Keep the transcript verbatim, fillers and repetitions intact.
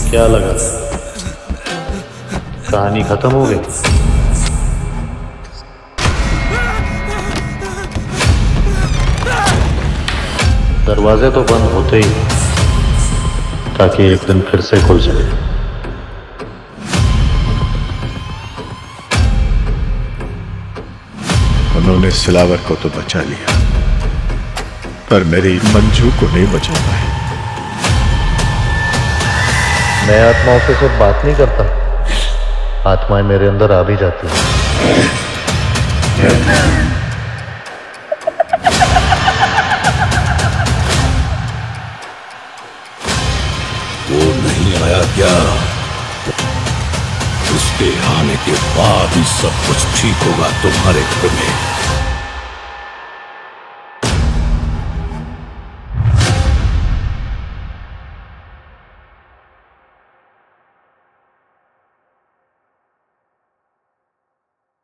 क्या लगा कहानी खत्म हो गई? दरवाजे तो बंद होते ही ताकि एक दिन फिर से खुल सके। उन्होंने सिलावर को तो बचा लिया पर मेरी मंजू को नहीं बचा पाए। मैं आत्माओं से सिर्फ बात नहीं करता, आत्माएं मेरे अंदर आ भी जाती हैं। वो नहीं आया क्या? उसके आने के बाद ही सब कुछ ठीक होगा तुम्हारे घर में।